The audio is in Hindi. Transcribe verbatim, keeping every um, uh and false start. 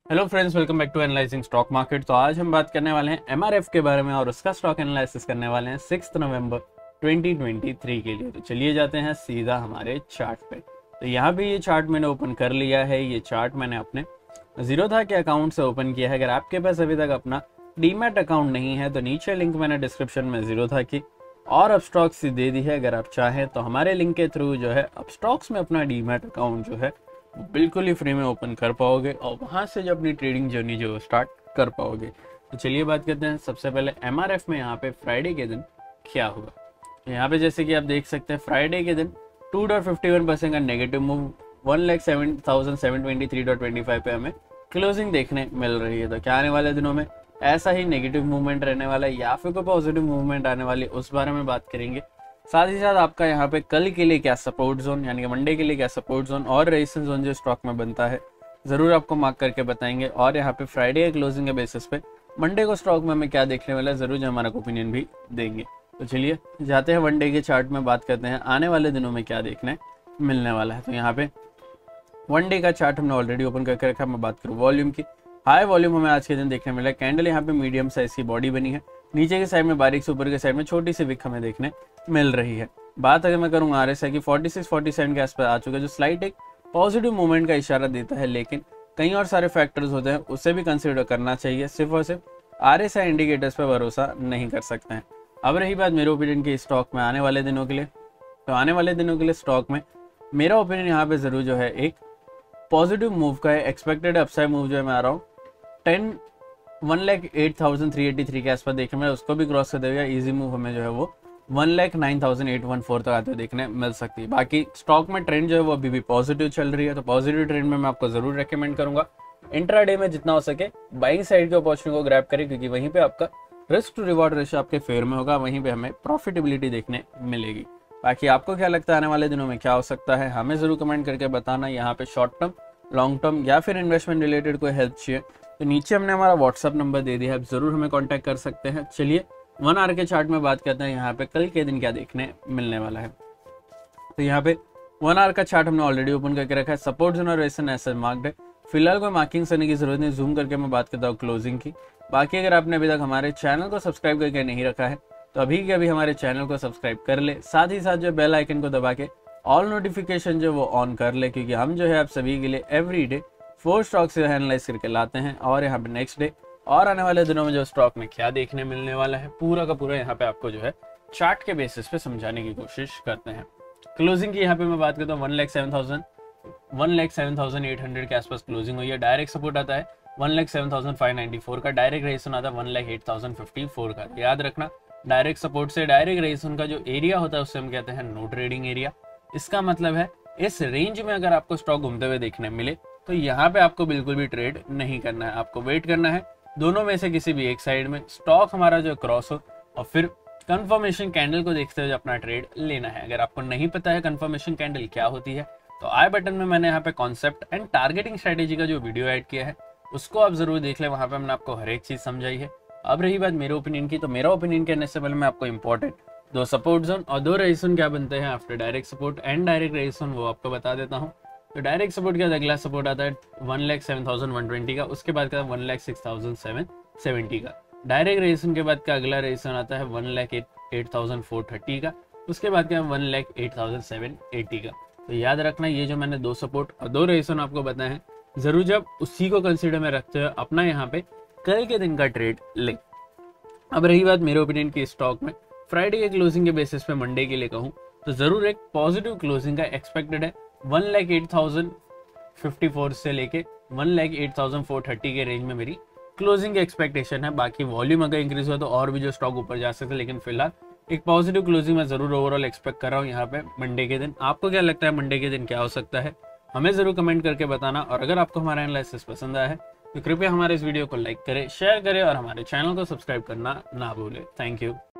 Hello friends, welcome back to analysing stock market. तो आज हम बात करने वाले हैं एमआरएफ के बारे में और उसका स्टॉक एनालिसिस करने वाले हैं six November twenty twenty three के लिए। तो चलिए जाते हैं सीधा हमारे चार्ट पे। तो यहाँ पे ये चार्ट मैंने ओपन कर लिया है। ये चार्ट मैंने अपने जीरोधा के अकाउंट से ओपन किया है। अगर आपके पास अभी तक अपना डीमैट अकाउंट नहीं है तो नीचे लिंक मैंने डिस्क्रिप्शन में जीरोधा की और अपस्टॉक्स की दे दी है। अगर आप चाहें तो हमारे लिंक के थ्रू जो है अपस्टॉक्स में अपना डीमैट अकाउंट जो है बिल्कुल ही फ्री में ओपन कर पाओगे और वहां से जो अपनी ट्रेडिंग जर्नी जो स्टार्ट कर पाओगे। तो चलिए बात करते हैं सबसे पहले एमआरएफ में यहाँ पे फ्राइडे के दिन क्या हुआ। तो यहाँ पे जैसे कि आप देख सकते हैं फ्राइडे के दिन two dot fifty one percent का negative move one lakh seven thousand seven twenty three dot twenty five पे हमें क्लोजिंग देखने मिल रही है। तो क्या आने वाले दिनों में ऐसा ही नेगेटिव मूवमेंट रहने वाला है या फिर कोई पॉजिटिव मूवमेंट आने वाली, उस बारे में बात करेंगे। साथ ही साथ आपका यहाँ पे कल के लिए क्या सपोर्ट जोन यानी कि मंडे के लिए क्या सपोर्ट जोन और रेजिस्टेंस जोन जो स्टॉक में बनता है जरूर आपको मार्क करके बताएंगे। और यहाँ पे फ्राइडे क्लोजिंग के बेसिस पे मंडे को स्टॉक में हमें क्या देखने वाला है जरूर जो हमारा ओपिनियन भी देंगे। तो चलिए जाते हैं वन डे के चार्ट में, बात करते हैं आने वाले दिनों में क्या देखने मिलने वाला है। तो यहाँ पे वन डे का चार्ट हमने ऑलरेडी ओपन करके रखा है। मैं बात करूँ वॉल्यूम की, हाई वॉल्यूम हमें आज के दिन देखने मिला है। कैंडल यहाँ पे मीडियम साइज की बॉडी बनी है, नीचे के साइड में बारीक से ऊपर के साइड में छोटी सी विक हमें देखने मिल रही है। बात अगर मैं करूँ आरएसआई की फोर्टी सिक्स फोर्टी सेवन के आसपास आ चुका है, जो स्लाइट एक पॉजिटिव मूवमेंट का इशारा देता है। लेकिन कई और सारे फैक्टर्स होते हैं, उसे भी कंसिडर करना चाहिए। सिर्फ और सिर्फ आरएसआई इंडिकेटर्स पर भरोसा नहीं कर सकते हैं। अब रही बात मेरे ओपिनियन की स्टॉक में आने वाले दिनों के लिए, तो आने वाले दिनों के लिए स्टॉक में मेरा ओपिनियन यहाँ पे जरूर जो है एक पॉजिटिव मूव का है। एक्सपेक्टेड अपसाइड मूव जो है मैं आ रहा हूँ ten one lakh eight thousand three eighty three के आसपास देखने में, उसको भी क्रॉस कर देगा। इजी मूव हमें जो है वो one lakh nine thousand eight one four तक आते हुए देखने मिल सकती है। बाकी स्टॉक में ट्रेंड जो है वो अभी भी पॉजिटिव चल रही है। तो पॉजिटिव ट्रेंड में मैं आपको जरूर रेकमेंड करूंगा इंट्राडे में जितना हो सके बाइंग साइड के अपॉर्चुनिटी को ग्रैब करें, क्योंकि वहीं पे आपका रिस्क टू रिवॉर्ड रेशियो आपके फेवर में होगा, वहीं पे हमें प्रॉफिटेबिलिटी देखने मिलेगी। बाकी आपको क्या लगता है आने वाले दिनों में क्या हो सकता है, हमें जरूर कमेंट करके बताना। यहाँ पे शॉर्ट टर्म, लॉन्ग टर्म या फिर इन्वेस्टमेंट रिलेटेड कोई हेल्प चाहिए तो नीचे हमने हमारा व्हाट्सअप नंबर दे दिया है, आप जरूर हमें कांटेक्ट कर सकते हैं। चलिए वन आवर के चार्ट में बात करते हैं यहाँ पे कल के दिन क्या देखने मिलने वाला है। तो यहाँ पे वन आवर का चार्ट हमने ऑलरेडी ओपन करके रखा है। सपोर्ट जोन और रेजिस्टेंस ऐसे मार्क्ड है, फिलहाल कोई मार्किंग करने की जरूरत नहीं। जूम करके मैं बात करता हूँ क्लोजिंग की। बाकी अगर आपने अभी तक हमारे चैनल को सब्सक्राइब करके नहीं रखा है तो अभी के अभी हमारे चैनल को सब्सक्राइब कर ले, साथ ही साथ जो बेल आइकन को दबा के ऑल नोटिफिकेशन जो वो ऑन कर ले, क्योंकि हम जो है आप सभी के लिए एवरी डे फोर स्टॉक से एनालाइज करके लाते हैं। और यहाँ पे नेक्स्ट डे और आने वाले दिनों में जो स्टॉक में क्या देखने मिलने वाला है पूरा का पूरा यहाँ पे आपको जो है चार्ट के बेसिस पे समझाने की कोशिश करते हैं। क्लोजिंग की यहाँ पे मैं बात करता हूँ one lakh seven thousand one lakh seven thousand eight hundred के आसपास क्लोजिंग हुई है। डायरेक्ट सपोर्ट आता है one lakh seven thousand five ninety four का, डायरेक्ट रेजिस्टेंस आता है one lakh eight thousand fifty four का। याद रखना डायरेक्ट सपोर्ट से डायरेक्ट रेजिस्टेंस का जो एरिया होता है उससे हम कहते हैं नो ट्रेडिंग एरिया। इसका मतलब है इस रेंज में अगर आपको स्टॉक घूमते हुए देखने मिले तो यहाँ पे आपको बिल्कुल भी ट्रेड नहीं करना है, आपको वेट करना है दोनों में से किसी भी एक साइड में स्टॉक हमारा जो क्रॉस हो और फिर कंफर्मेशन कैंडल को देखते हुए अपना ट्रेड लेना है। अगर आपको नहीं पता है कंफर्मेशन कैंडल क्या होती है तो आई बटन में मैंने यहाँ पे कॉन्सेप्ट एंड टारगेटिंग स्ट्रेटेजी का जो वीडियो ऐड किया है उसको आप जरूर देख ले, वहां पे हमने आपको हर एक चीज समझाई है। अब रही बात मेरे ओपिनियन की, तो मेरा ओपिनियन कहने से पहले मैं आपको इंपॉर्टेंट दो सपोर्ट जोन और दो रेजिस्टेंस क्या बनते हैं after direct support and direct resistance वो आपको बता देता हूँ। तो डायरेक्ट सपोर्ट के बाद अगला सपोर्ट आता है one lakh seven thousand one twenty का, उसके बाद का one lakh six thousand seven seventy का। डायरेक्ट रेजिस्टेंस के बाद का अगला रेजिस्टेंस आता है one lakh eight thousand four thirty का, उसके बाद का one lakh eight thousand seven eighty का। तो याद रखना ये जो मैंने दो सपोर्ट और दो रेजिस्टेंस आपको बताए हैं जरूर जब उसी को कंसिडर में रखते हुए अपना यहाँ पे कल के दिन का ट्रेड ले। अब रही बात मेरे ओपिनियन की स्टॉक में फ्राइडे के क्लोजिंग के बेसिस पे मंडे के लिए कहूँ तो जरूर एक पॉजिटिव क्लोजिंग का एक्सपेक्टेड है। One lakh eight thousand fifty four से लेके one lakh eight thousand four thirty के रेंज में मेरी क्लोजिंग की एक्सपेक्टेशन है। बाकी वॉल्यूम अगर इंक्रीज हुआ तो और भी जो स्टॉक ऊपर जा सकते हैं, लेकिन फिलहाल एक पॉजिटिव क्लोजिंग मैं जरूर ओवरऑल एक्सपेक्ट कर रहा हूँ यहाँ पे मंडे के दिन। आपको क्या लगता है मंडे के दिन क्या हो सकता है, हमें जरूर कमेंट करके बताना। और अगर आपको हमारा एनालिसिस पसंद आया है तो कृपया हमारे इस वीडियो को लाइक करें, शेयर करें और हमारे चैनल को सब्सक्राइब करना ना भूलें। Thank you.